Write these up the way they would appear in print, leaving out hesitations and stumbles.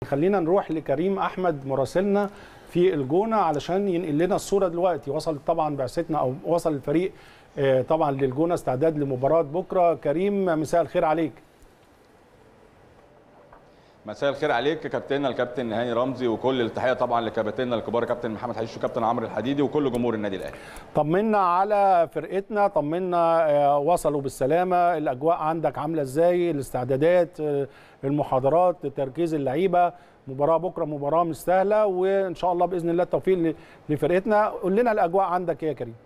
خلينا نروح لكريم احمد مراسلنا في الجونه علشان ينقل لنا الصوره. دلوقتي وصلت طبعا بعثتنا او وصل الفريق طبعا للجونه استعداد لمباراه بكره. كريم مساء الخير عليك. مساء الخير عليك كابتننا الكابتن هاني رمزي، وكل التحيه طبعا لكابتننا الكبار كابتن محمد حشيش وكابتن عمرو الحديدي وكل جمهور النادي الاهلي. طمنا على فرقتنا، طمنا وصلوا بالسلامه، الاجواء عندك عامله ازاي، الاستعدادات، المحاضرات، تركيز اللعيبه. مباراه بكره مباراه مش سهله وان شاء الله باذن الله التوفيق لفرقتنا. قول لنا الاجواء عندك ايه يا كريم؟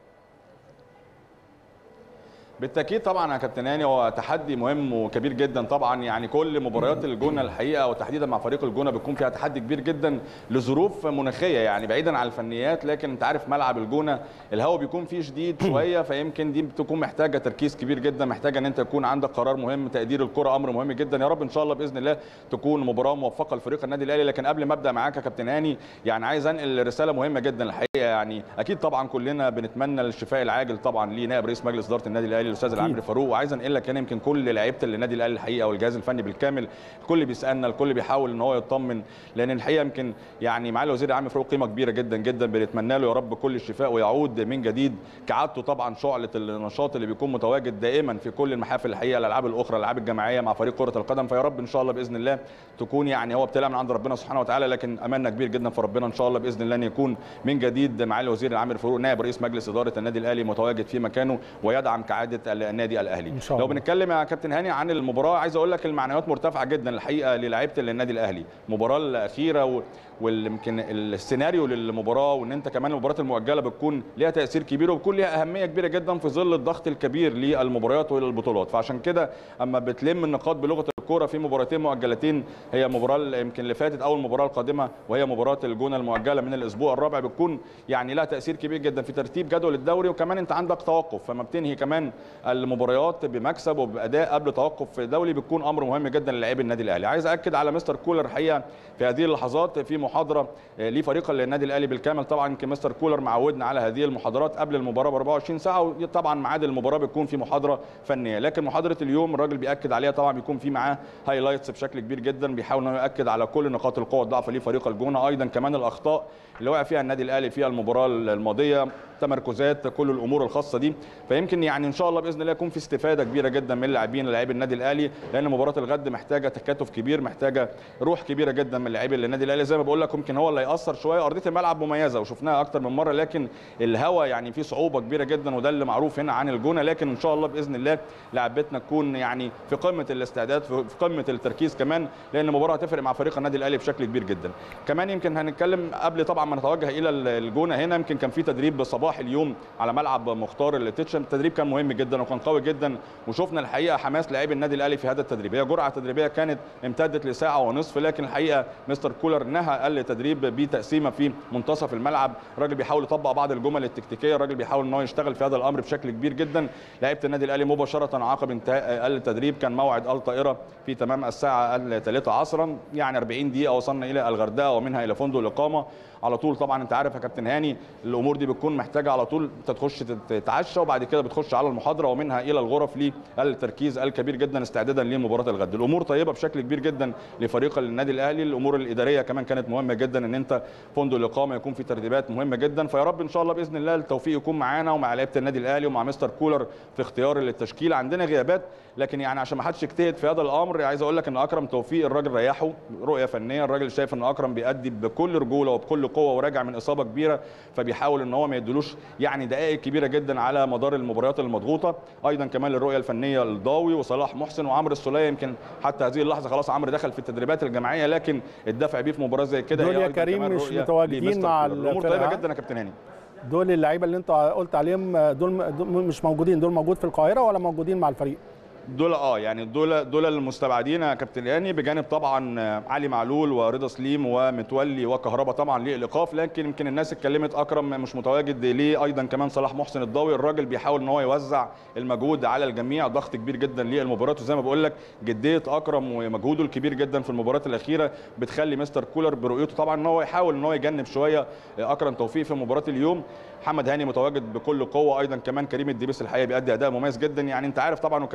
بالتاكيد طبعا يا كابتن هاني، هو تحدي مهم وكبير جدا طبعا. يعني كل مباريات الجونه الحقيقه وتحديدا مع فريق الجونه بيكون فيها تحدي كبير جدا لظروف مناخيه، يعني بعيدا عن الفنيات، لكن انت عارف ملعب الجونه الهواء بيكون فيه شديد شويه، فيمكن دي بتكون محتاجه تركيز كبير جدا، محتاجه ان انت يكون عندك قرار مهم، تقدير الكره امر مهم جدا. يا رب ان شاء الله باذن الله تكون مباراه موفقه لفريق النادي الاهلي. لكن قبل ما ابدا معاك يا كابتن هاني، يعني عايز انقل رساله مهمه جدا الحقيقه. يعني اكيد طبعا كلنا بنتمنى الشفاء العاجل طبعا لنائب رئيس مجلس اداره النادي الاهلي الاستاذ العامري فاروق، وعايز انقل لك هنا يمكن كل لعيبه النادي الاهلي الحقيقه والجهاز الفني بالكامل، الكل بيسالنا، الكل بيحاول ان هو يطمن، لان الحقيقه يمكن يعني معالي الوزير العام فاروق قيمه كبيره جدا جدا، بنتمنى له يا رب كل الشفاء ويعود من جديد كعادته طبعا شعله النشاط اللي بيكون متواجد دائما في كل المحافل الحقيقه، الالعاب الاخرى، الالعاب الجماعيه مع فريق كره القدم. فيا رب ان شاء الله باذن الله تكون يعني هو ابتلاء من عند ربنا سبحانه وتعالى، لكن املنا كبير جدا في ربنا ان شاء الله باذن الله ان يكون من جديد معالي الوزير العام فاروق نائب رئيس مجلس اداره النادي الاهلي متواجد في مكانه ويدعم كعاده النادي الاهلي. لو بنتكلم يا كابتن هاني عن المباراه، عايز اقول لك المعنويات مرتفعه جدا الحقيقه للاعيبه النادي الاهلي. المباراه الاخيره ويمكن السيناريو للمباراه، وان انت كمان المباريات المؤجله بتكون ليها تاثير كبير وبتكون ليها اهميه كبيره جدا في ظل الضغط الكبير للمباريات وللبطولات. فعشان كده اما بتلم النقاط بلغه الكوره في مباراتين مؤجلتين، هي المباراه يمكن اللي فاتت او المباراه القادمه وهي مباراه الجونه المؤجله من الاسبوع الرابع، بتكون يعني لها تاثير كبير جدا في ترتيب جدول الدوري، وكمان انت عندك توقف، فما بتنهي كمان المباريات بمكسب وباداء قبل توقف دولي بتكون امر مهم جدا للاعبي النادي الاهلي. عايز اكد على مستر كولر الحقيقه في هذه اللحظات في محاضره لفريق النادي الاهلي بالكامل. طبعا يمكن مستر كولر معودنا على هذه المحاضرات قبل المباراه ب 24 ساعه، وطبعا ميعاد المباراه بيكون في محاضره فنيه، لكن محاضره اليوم الراجل بياكد عليها طبعا، بيكون في معاه هايلايتس بشكل كبير جدا، بيحاول انه ياكد على كل نقاط القوه والضعف لفريق الجونه، ايضا كمان الاخطاء اللي وقع فيها النادي الاهلي في المباراه الماضيه، تمركزات، كل الامور الخاصه دي. فيمكن يعني ان شاء الله باذن الله يكون في استفاده كبيره جدا من لاعبي النادي الاهلي، لان مباراه الغد محتاجه تكاتف كبير، محتاجه روح كبيره جدا من لاعبي النادي الاهلي. زي ما بقول لك يمكن هو اللي هيأثر شويه، ارضيه الملعب مميزه وشفناها اكتر من مره، لكن الهواء يعني فيه صعوبه كبيره جدا، وده اللي معروف هنا عن الجونه. لكن ان شاء الله باذن الله لاعبتنا تكون يعني في قمه الاستعداد، في قمه التركيز كمان، لان المباراه هتفرق مع فريق النادي الاهلي بشكل كبير جدا. كمان يمكن هنتكلم قبل طبعا ما نتوجه الى الجونه هنا، يمكن كان في تدريب صباح اليوم على ملعب مختار التتشن، التدريب كان مهم جدا وكان قوي جدا، وشفنا الحقيقه حماس لاعبي النادي الاهلي في هذا التدريب. هي جرعه تدريبيه كانت امتدت لساعه ونصف، لكن الحقيقه مستر كولر نهى التدريب بتقسيمه في منتصف الملعب، الراجل بيحاول يطبق بعض الجمل التكتيكيه، الراجل بيحاول ان هو يشتغل في هذا الامر بشكل كبير جدا. لعيبه النادي الاهلي مباشره عقب انتهاء التدريب كان موعد الطائره في تمام الساعه 3 عصرا، يعني 40 دقيقه وصلنا الى الغردقه ومنها الى فندق الاقامه على طول. طبعا انت عارف يا كابتن هاني الامور دي بتكون محتاجه على طول انت تخش تتعشى وبعد كده بتخش على المحاضره ومنها الى الغرف للتركيز الكبير جدا استعدادا لمباراه الغد. الامور طيبه بشكل كبير جدا لفريق النادي الاهلي، الامور الاداريه كمان كانت مهمه جدا، ان انت فندق الاقامه يكون في ترتيبات مهمه جدا. فيا رب ان شاء الله باذن الله التوفيق يكون معانا ومع لعيبه النادي الاهلي ومع مستر كولر في اختيار التشكيله. عندنا غيابات، لكن يعني عشان ما حدش يجتهد في هذا الامر، عايز اقول لك ان اكرم توفيق الراجل ريحه رؤيه فنيه، الراجل شايف ان اكرم بيأدي بكل رجوله وبكل قوه وراجع من اصابه كبيره، فبيحاول ان هو ما يدلوش يعني دقائق كبيره جدا على مدار المباريات المضغوطه. ايضا كمان للرؤيه الفنيه الضاوي وصلاح محسن وعمرو السوليه، يمكن حتى هذه اللحظه خلاص عمرو دخل في التدريبات الجماعيه، لكن الدفع بيه في مباراه زي كده دول يا كريم مش متواجدين مع الامور طيبه جدا يا كابتن هاني. دول اللعيبه اللي انت قلت عليهم دول مش موجودين، دول موجود في القاهره ولا موجودين مع الفريق؟ دول يعني دول المستبعدين يا كابتن هاني، بجانب طبعا علي معلول ورضا سليم ومتولي وكهربا طبعا للايقاف، لكن يمكن الناس اتكلمت اكرم مش متواجد ليه، ايضا كمان صلاح محسن الضاوي. الراجل بيحاول ان هو يوزع المجهود على الجميع، ضغط كبير جدا للمباريات، وزي ما بقول لك جديه اكرم ومجهوده الكبير جدا في المباريات الاخيره بتخلي مستر كولر برؤيته طبعا ان هو يحاول ان هو يجنب شويه اكرم توفيق في مباراه اليوم. محمد هاني متواجد بكل قوه، ايضا كمان كريم الدبيس الحقيقه بيأدي اداء مميز جدا. يعني انت عارف طبعا وكباتننا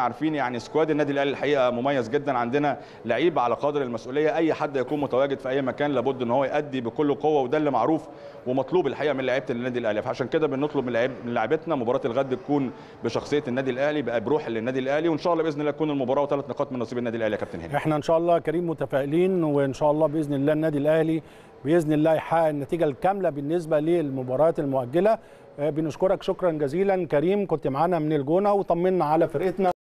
عارفين يعني سكواد النادي الاهلي الحقيقه مميز جدا، عندنا لعيبه على قدر المسؤوليه، اي حد يكون متواجد في اي مكان لابد ان هو يؤدي بكل قوه، وده اللي معروف ومطلوب الحقيقه من لعيبه النادي الاهلي. فعشان كده بنطلب من لاعبتنا مباراه الغد تكون بشخصيه النادي الاهلي، بقى بروح للنادي الاهلي، وان شاء الله باذن الله تكون المباراه وثلاث نقاط من نصيب النادي الاهلي يا كابتن هاني. احنا ان شاء الله كريم متفائلين، وان شاء الله باذن الله النادي الاهلي باذن الله يحقق النتيجه الكامله بالنسبه للمباريات المؤجله. بنشكرك شكرا جزيلا كريم، كنت معانا من الجونه وطمنا على فرقتنا.